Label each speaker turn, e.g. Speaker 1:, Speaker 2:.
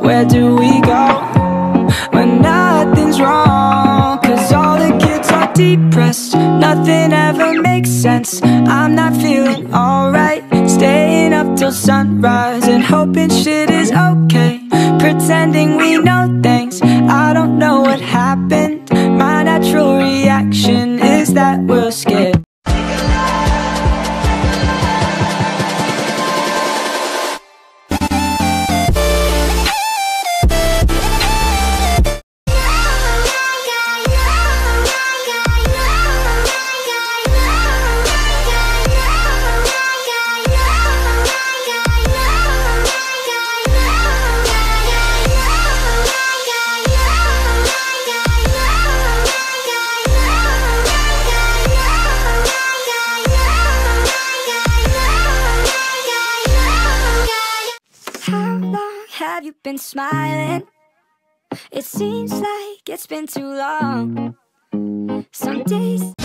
Speaker 1: Where do we go when nothing's wrong? 'Cause all the kids are depressed, nothing ever makes sense. I'm not feeling alright, staying up till sunrise and hoping shit is okay, pretending we know things. I don't know what happened, my natural reaction is that we're scared. Have you been smiling? It seems like it's been too long. Some days